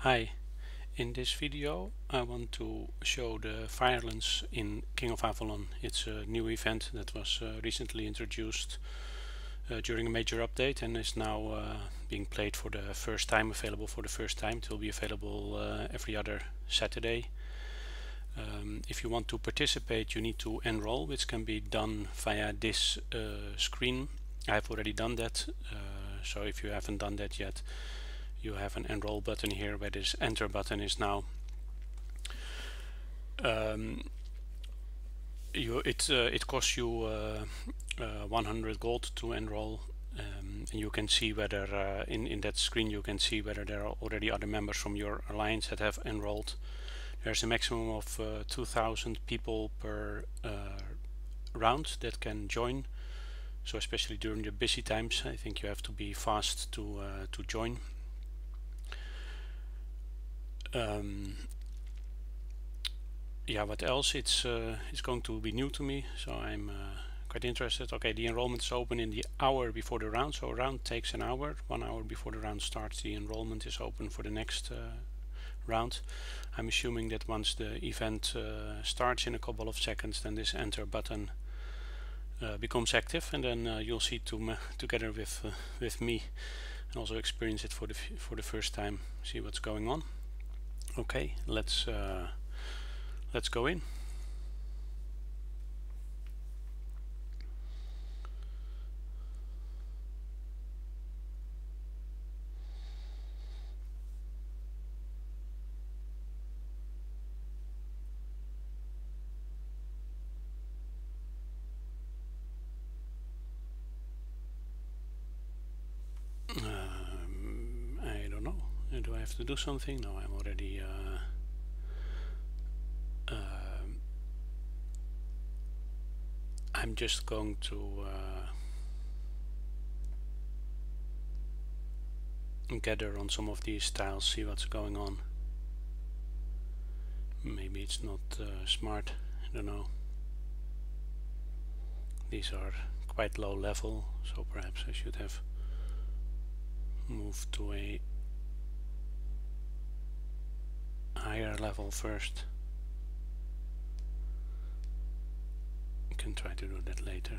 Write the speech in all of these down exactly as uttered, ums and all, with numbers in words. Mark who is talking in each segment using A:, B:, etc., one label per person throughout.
A: Hi, in this video I want to show the violence in King of Avalon. It's a new event that was uh, recently introduced uh, during a major update and is now uh, being played for the first time, available for the first time. It will be available uh, every other Saturday. Um, if you want to participate, you need to enroll, which can be done via this uh, screen. I have already done that, uh, so if you haven't done that yet, you have an enroll button here where this enter button is now. Um, you, it, uh, it costs you uh, uh, one hundred gold to enroll, um, and you can see whether uh, in, in that screen you can see whether there are already other members from your alliance that have enrolled. There's a maximum of uh, two thousand people per uh, round that can join, so especially during the busy times I think you have to be fast to, uh, to join. Um, yeah, what else? It's uh, it's going to be new to me, so I'm uh, quite interested. Okay, the enrollment is open in the hour before the round, so a round takes an hour. One hour before the round starts, the enrollment is open for the next uh, round. I'm assuming that once the event uh, starts in a couple of seconds, then this enter button uh, becomes active, and then uh, you'll see to together with uh, with me and also experience it for the f for the first time. See what's going on. Okay, let's uh, let's go in. Um, I don't know. Do I have to do something? No, I'm already. Uh, uh, I'm just going to uh, gather on some of these tiles, see what's going on. Maybe it's not uh, smart. I don't know. These are quite low level, so perhaps I should have moved to a higher level first. I can try to do that later.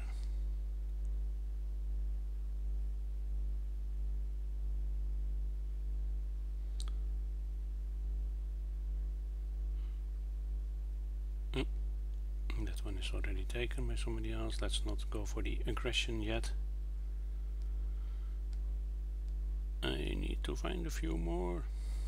A: Mm. That one is already taken by somebody else. Let's not go for the aggression yet. I need to find a few more.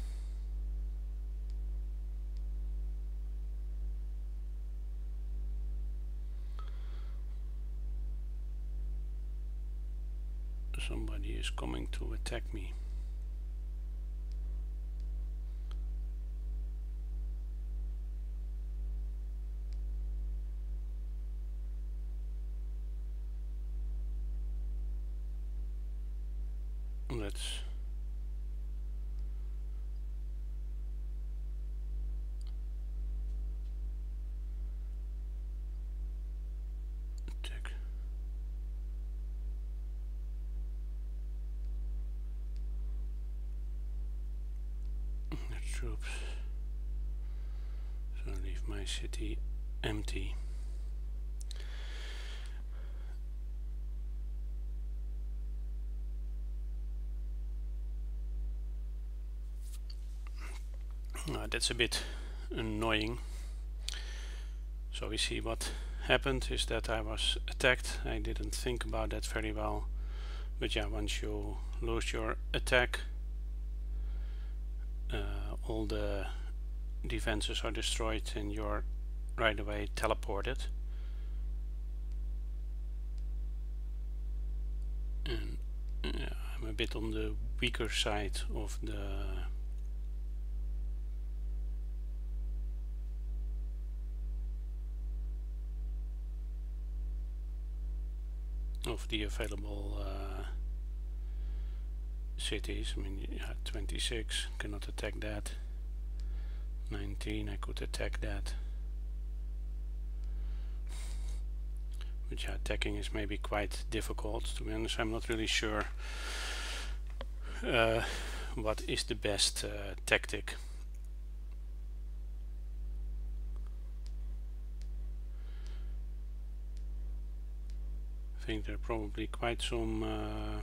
A: Somebody is coming to attack me. Let's check. The troops. So leave my city empty. Uh, that's a bit annoying. So we see what happened is that I was attacked. I didn't think about that very well, but yeah, once you lose your attack, uh, all the defenses are destroyed and you're right away teleported. And yeah, I'm a bit on the weaker side of the of the available uh, cities. I mean, yeah, twenty-six, cannot attack that. nineteen, I could attack that. But yeah, attacking is maybe quite difficult. To be honest, I'm not really sure uh, what is the best uh, tactic. I think there are probably quite some uh,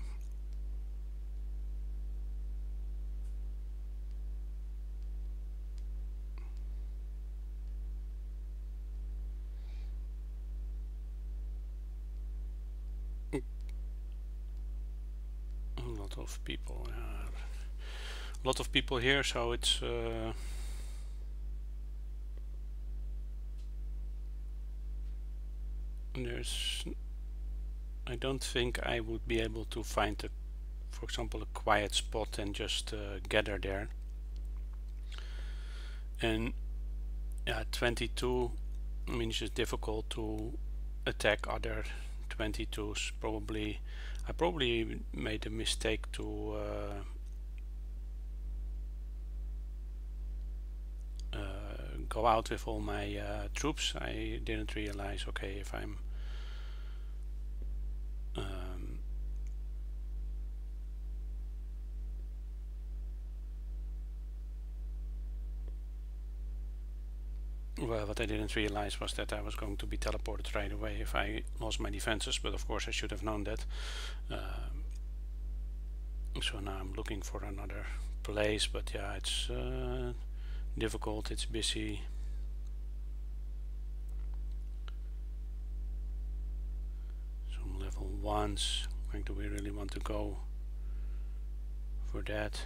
A: a lot of people, uh, a lot of people here, so it's uh, there's I don't think I would be able to find a, for example, a quiet spot and just uh, gather there. And yeah, twenty-two means it's difficult to attack other twenty-twos. Probably, I probably made a mistake to uh, uh, go out with all my uh, troops. I didn't realize, okay, if I'm um, well, what I didn't realize was that I was going to be teleported right away if I lost my defenses, but of course I should have known that. Um, so now I'm looking for another place, but yeah, it's uh, difficult, it's busy. Some level ones, like, do we really want to go for that?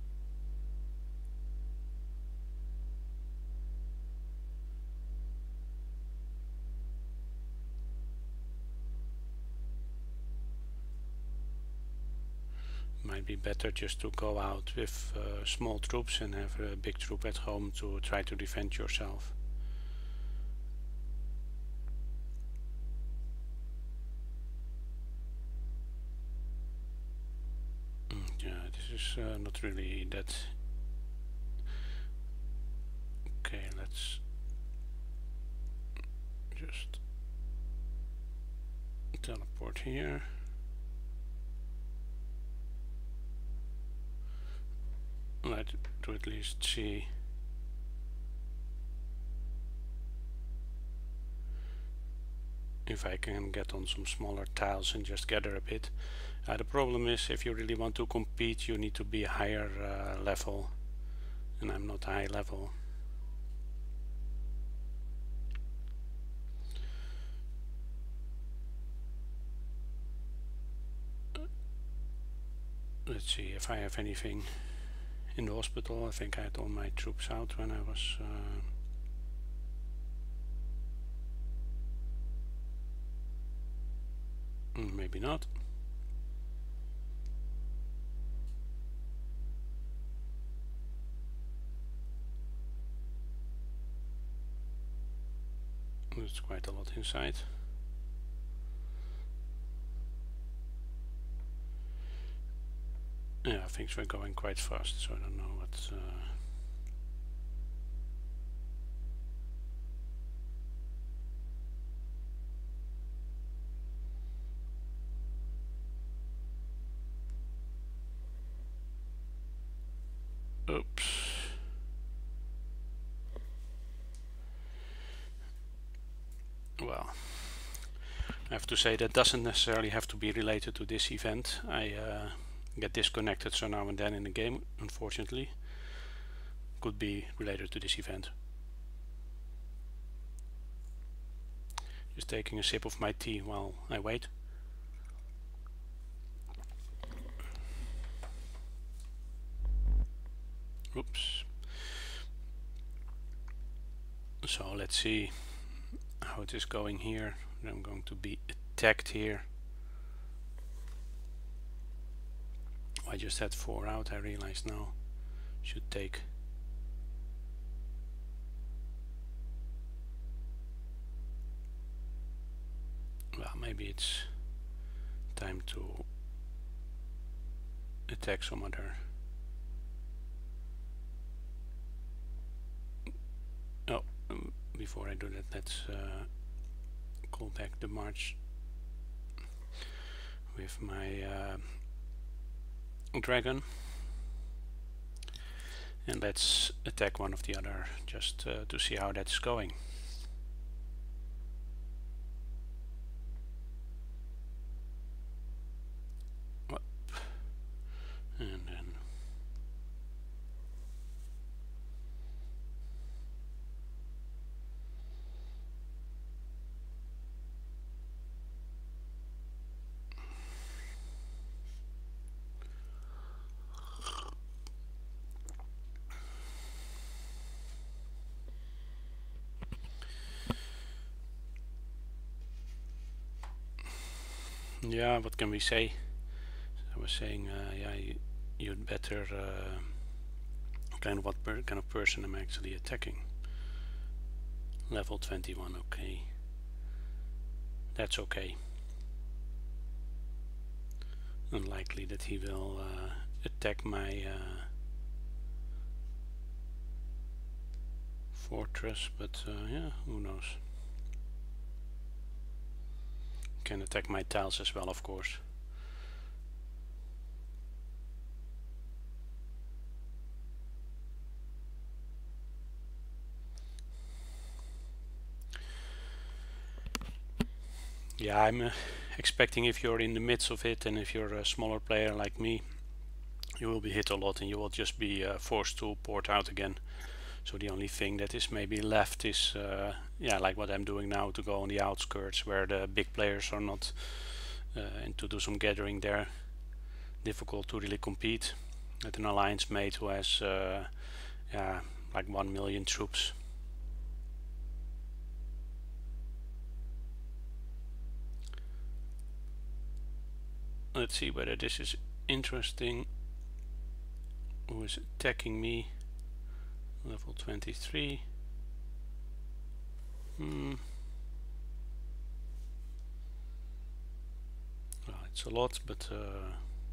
A: Might be better just to go out with uh, small troops and have a big troop at home to try to defend yourself. Mm, yeah, this is uh, not really that. Okay, let's just teleport here. Let's to at least see if I can get on some smaller tiles and just gather a bit. Uh, the problem is, if you really want to compete, you need to be higher uh, level, and I'm not high level. Let's see if I have anything in the hospital. I think I had all my troops out when I was uh, maybe not. There's quite a lot inside. Yeah, things were going quite fast, so I don't know what. Uh, Oops. Well, I have to say that doesn't necessarily have to be related to this event. I uh, get disconnected so now and then in the game, unfortunately. Could be related to this event. Just taking a sip of my tea while I wait. Oops. So let's see how it is going here. I'm going to be attacked here. I just had four out, I realize now. Should take well, maybe it's time to attack some other. Oh, um, before I do that, let's uh, call back the march with my uh, dragon. And let's attack one of the other just uh, to see how that's going. Whoop. And then yeah, what can we say? I was saying, uh, yeah, you, you'd better uh, kind of what per kind of person I'm actually attacking. Level twenty-one, okay. That's okay. Unlikely that he will uh, attack my uh, fortress, but uh, yeah, who knows. Can attack my tiles as well, of course. Yeah, I'm uh, expecting if you're in the midst of it and if you're a smaller player like me, you will be hit a lot and you will just be uh, forced to port out again. So the only thing that is maybe left is, uh, yeah, like what I'm doing now, to go on the outskirts where the big players are not, uh, and to do some gathering there. Difficult to really compete with an alliance mate who has, uh, yeah, like one million troops. Let's see whether this is interesting. Who is attacking me? Level twenty-three. Hmm. Well, it's a lot, but uh,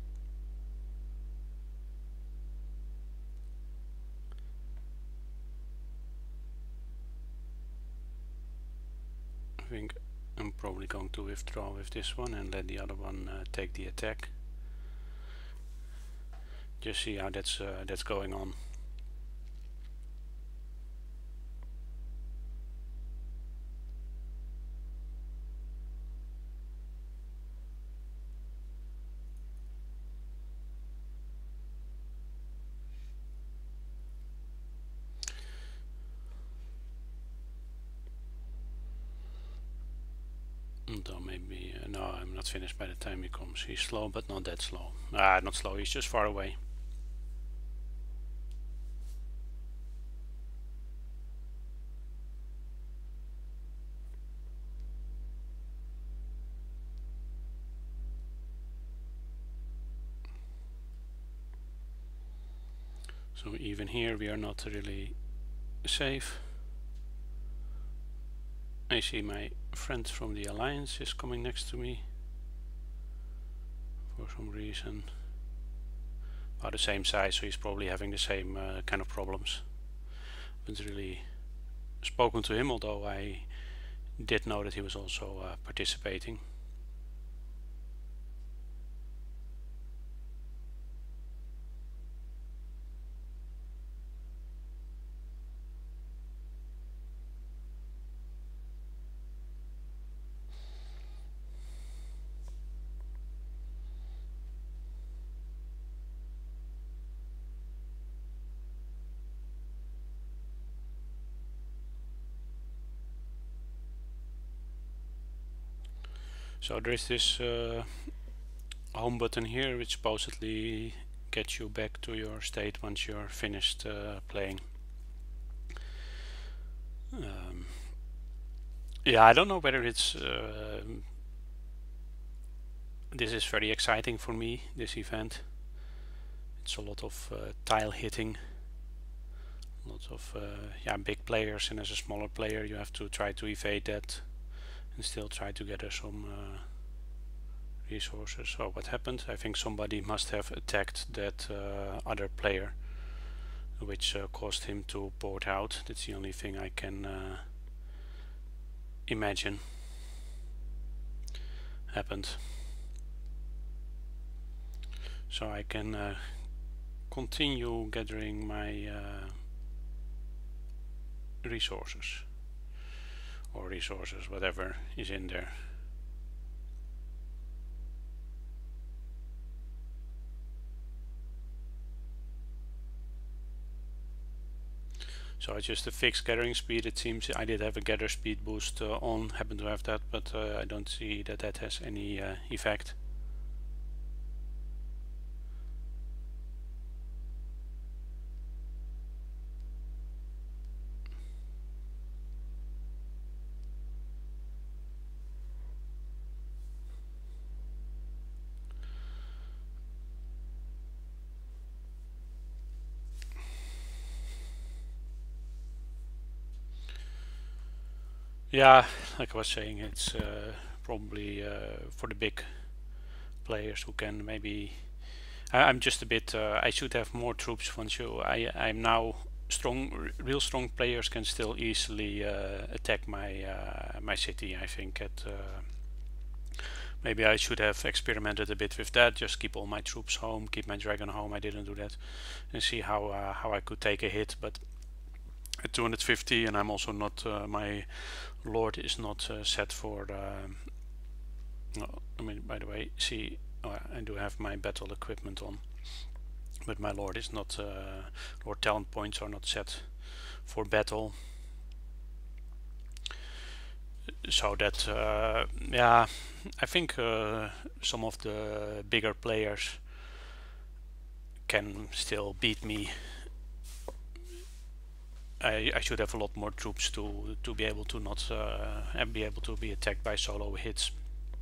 A: I think I'm probably going to withdraw with this one and let the other one uh, take the attack. Just see how that's uh, that's going on. So maybe uh, no, I'm not finished by the time he comes. He's slow, but not that slow. Ah, not slow. He's just far away. So even here we are not really safe. I see my friend from the Alliance is coming next to me for some reason. About the same size, so he's probably having the same uh, kind of problems. Haven't really spoken to him, although I did know that he was also uh, participating. So there is this uh, home button here which supposedly gets you back to your state once you're finished uh, playing. Um, yeah, I don't know whether it's uh, this is very exciting for me, this event. It's a lot of uh, tile hitting, lots of uh, yeah, big players, and as a smaller player you have to try to evade that and still try to gather some uh, resources. So what happened? I think somebody must have attacked that uh, other player, which uh, caused him to port out. That's the only thing I can uh, imagine happened. So I can uh, continue gathering my uh, resources or resources, whatever is in there. So it's just a fixed gathering speed. It seems I did have a gather speed boost uh, on, happen to have that, but uh, I don't see that that has any uh, effect. Yeah, like I was saying, it's uh, probably uh, for the big players who can maybe. I, I'm just a bit. Uh, I should have more troops once you. I I'm now strong. Real strong players can still easily uh, attack my uh, my city. I think at. Uh, maybe I should have experimented a bit with that. Just keep all my troops home, keep my dragon home. I didn't do that, and see how uh, how I could take a hit, but. At two hundred fifty, and I'm also not. Uh, my lord is not uh, set for. Um, no, I mean, by the way, see, oh, I do have my battle equipment on, but my lord is not. Uh, lord talent points are not set for battle. So that, uh, yeah, I think uh, some of the bigger players can still beat me. I, I should have a lot more troops to to be able to not uh, and be able to be attacked by solo hits.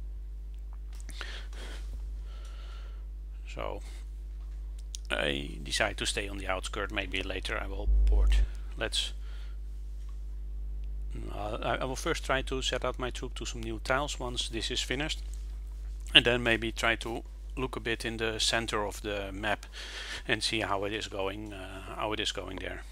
A: So I decide to stay on the outskirt. Maybe later I will port. Let's. Uh, I, I will first try to set out my troop to some new tiles once this is finished, and then maybe try to look a bit in the center of the map and see how it is going. Uh, how it is going there.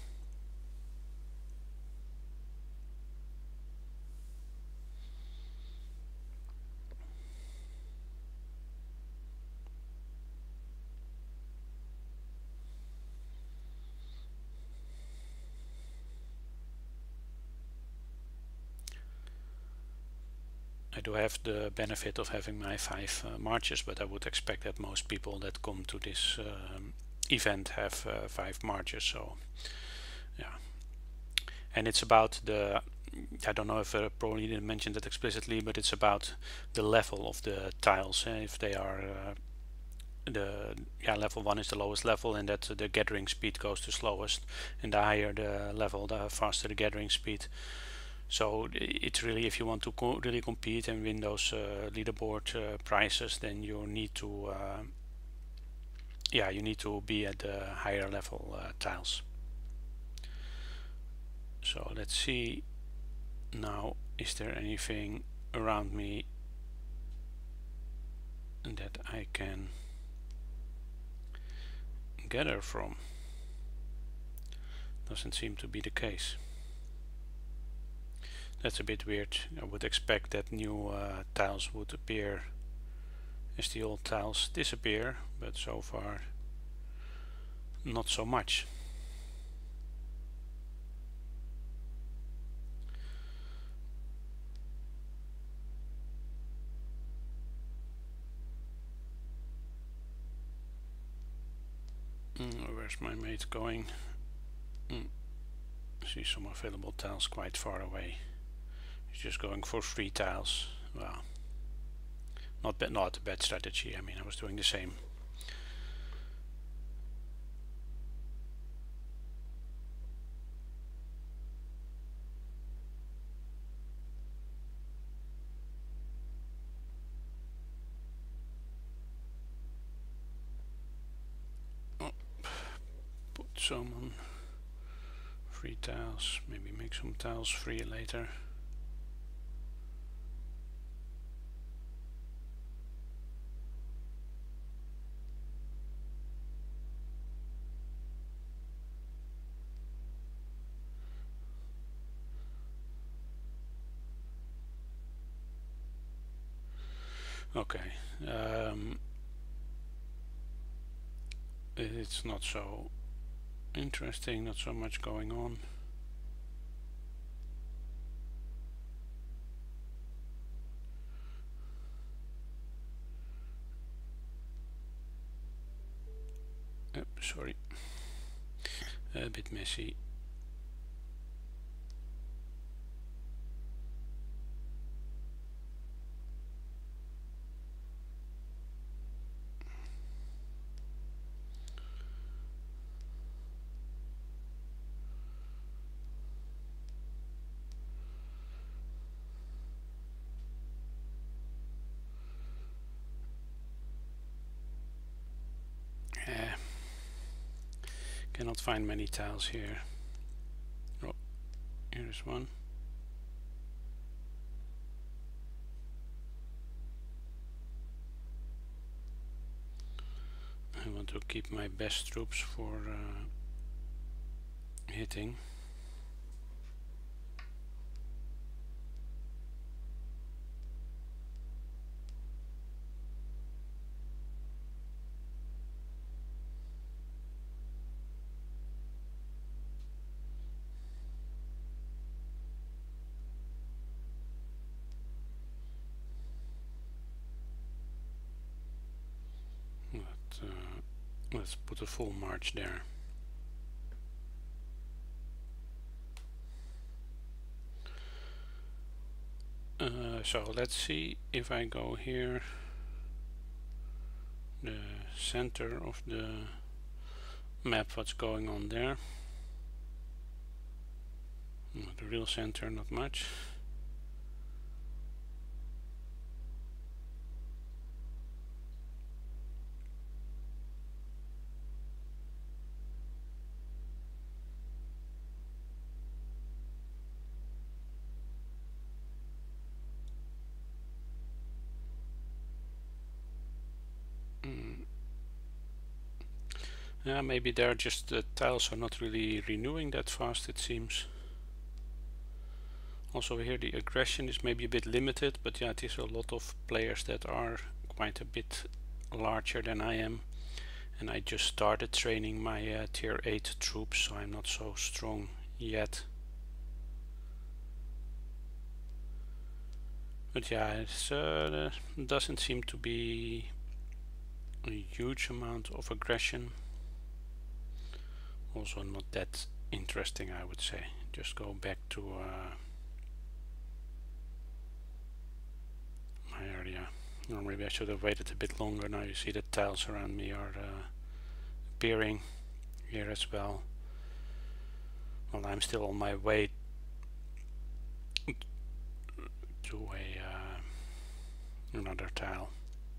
A: I do have the benefit of having my five uh, marches, but I would expect that most people that come to this um, event have uh, five marches. So, yeah, and it's about the. I don't know if I probably didn't mention that explicitly, but it's about the level of the tiles. Eh? If they are uh, the yeah level one is the lowest level, and that the gathering speed goes to slowest, and the higher the level, the faster the gathering speed. So it's really, if you want to co really compete and win those uh, leaderboard uh, prizes, then you need to, uh, yeah, you need to be at the higher level uh, tiles. So let's see now, is there anything around me that I can gather from? Doesn't seem to be the case. That's a bit weird. I would expect that new uh, tiles would appear as the old tiles disappear, but so far not so much. Mm, where's my mate going? Mm. See some available tiles quite far away. He's just going for three tiles. Well, not bad, not a bad strategy. I mean, I was doing the same. Oh, put some on free tiles. Maybe make some tiles free later. Okay. Um, it's not so interesting, not so much going on. Oh, sorry, a bit messy. Uh, cannot find many tiles here. Oh, here's one. I want to keep my best troops for uh, hitting. But, uh, let's put a full march there. Uh, so let's see if I go here, the center of the map, what's going on there. The real center, not much. Yeah, maybe they're just the tiles are not really renewing that fast, it seems. Also here the aggression is maybe a bit limited, but yeah, it is a lot of players that are quite a bit larger than I am, and I just started training my uh, tier eight troops, so I'm not so strong yet. But yeah, it uh, doesn't seem to be a huge amount of aggression. Also not that interesting, I would say. Just go back to uh, my area. Or maybe I should have waited a bit longer. Now you see the tiles around me are uh, appearing here as well. Well, I'm still on my way to a uh, another tile.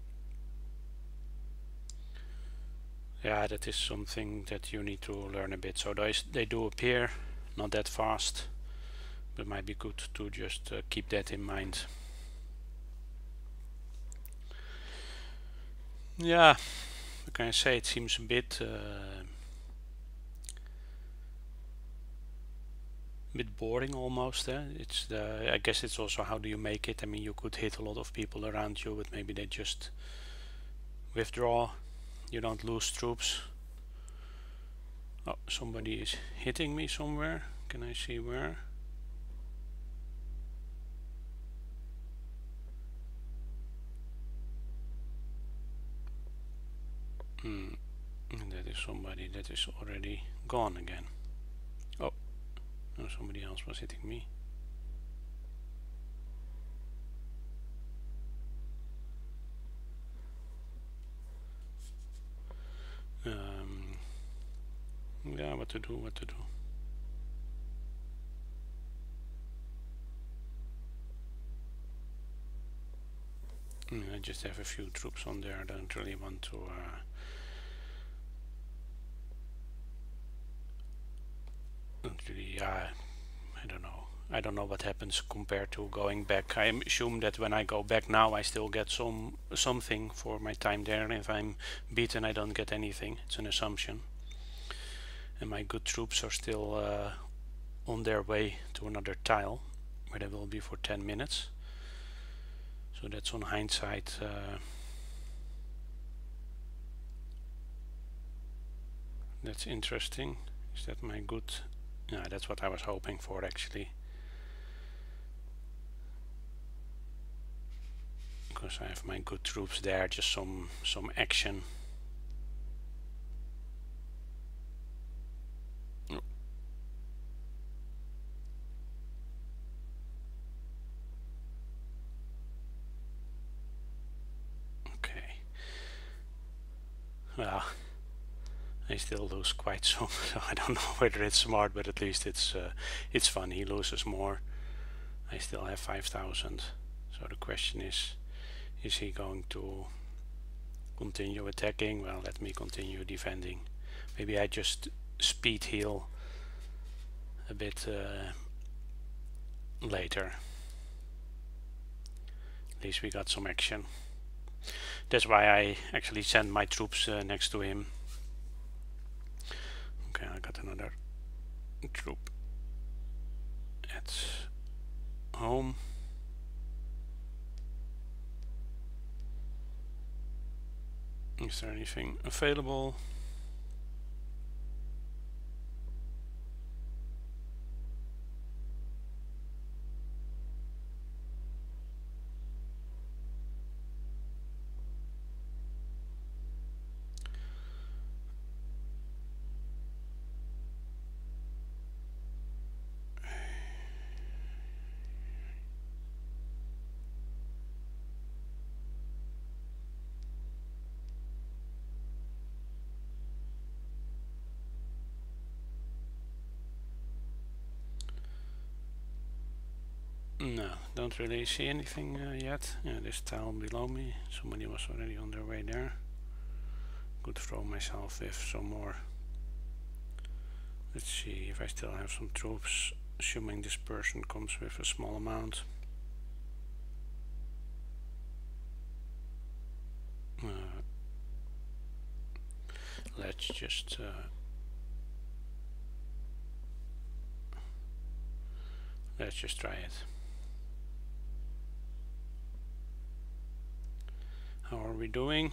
A: Yeah, that is something that you need to learn a bit. So those, they do appear, not that fast, but it might be good to just uh, keep that in mind. Yeah, what can I say? It seems a bit uh, bit boring almost. Eh? It's the, I guess it's also how do you make it. I mean, you could hit a lot of people around you, but maybe they just withdraw. You don't lose troops. Oh, somebody is hitting me somewhere. Can I see where? Hmm. That is somebody that is already gone again. Oh, no, somebody else was hitting me. Um, yeah, what to do, what to do. I just have a few troops on there. I don't really want to uh, don't really, uh, I don't know. I don't know what happens compared to going back. I assume that when I go back now I still get some something for my time there, and if I'm beaten I don't get anything. It's an assumption. And my good troops are still uh, on their way to another tile where they will be for ten minutes. So that's on hindsight uh, That's interesting. Is that my good? Yeah, that's what I was hoping for actually. Because I have my good troops there, just some some action. Okay. Well, I still lose quite some, so I don't know whether it's smart, but at least it's uh, it's fun. He loses more. I still have five thousand. So the question is, is he going to continue attacking? Well, let me continue defending. Maybe I just speed heal a bit uh, later. At least we got some action. That's why I actually sent my troops uh, next to him. Okay, I got another troop at home. Is there anything available? No, don't really see anything uh, yet. Yeah, this town below me. Somebody was already on their way there. Could throw myself with some more. Let's see if I still have some troops, assuming this person comes with a small amount. Uh, let's just uh, let's just try it. How are we doing?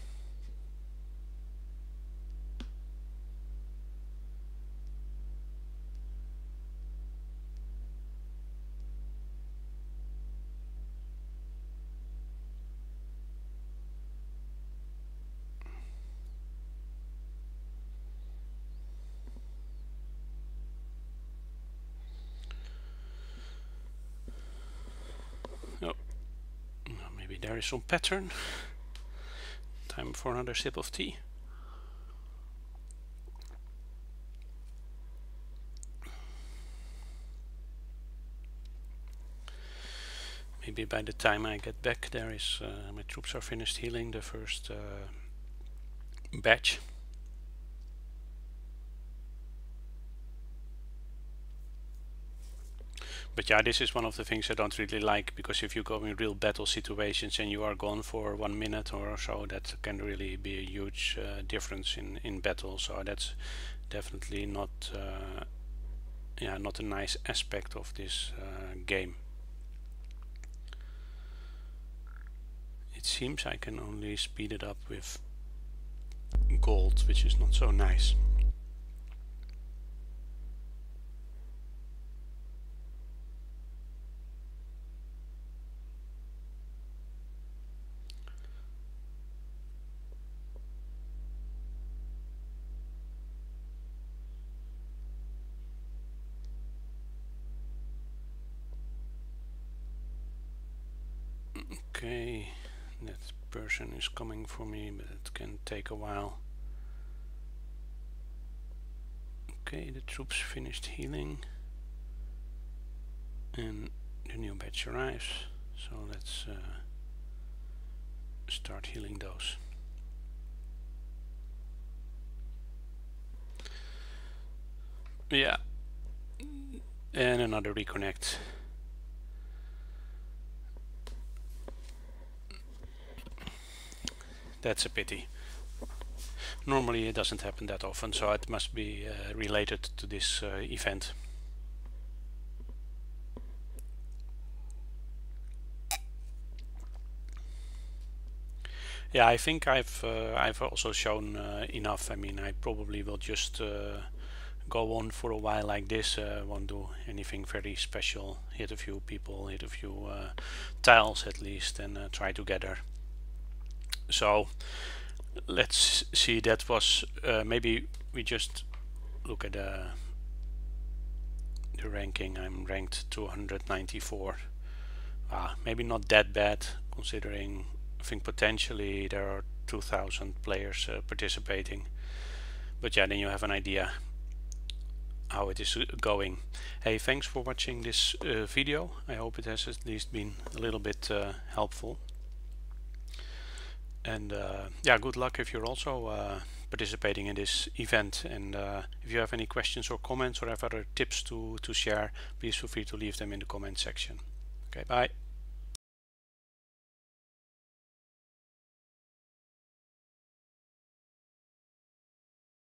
A: Oh, maybe there is some pattern. Time for another sip of tea. Maybe by the time I get back, there is uh, my troops are finished healing the first uh, batch. But yeah, this is one of the things I don't really like, because if you go in real battle situations and you are gone for one minute or so, that can really be a huge uh, difference in in battle. So that's definitely not uh, yeah not a nice aspect of this uh, game. It seems I can only speed it up with gold, which is not so nice. Okay, that person is coming for me, but it can take a while. Okay, the troops finished healing and the new batch arrives, so let's uh, start healing those. Yeah, and another reconnect. That's a pity. Normally it doesn't happen that often, so it must be uh, related to this uh, event. Yeah, I think I've uh, I've also shown uh, enough. I mean, I probably will just uh, go on for a while like this. Uh, won't do anything very special. Hit a few people, hit a few uh, tiles at least, and uh, try together. So let's see. That was uh, maybe we just look at the the ranking. I'm ranked two hundred ninety-four. Ah, maybe not that bad considering. I think potentially there are two thousand players uh, participating, but yeah, then you have an idea how it is going. Hey, thanks for watching this uh, video. I hope it has at least been a little bit uh, helpful. And uh, yeah, good luck if you're also uh, participating in this event. And uh, if you have any questions or comments or have other tips to, to share, please feel free to leave them in the comment section. Okay, bye.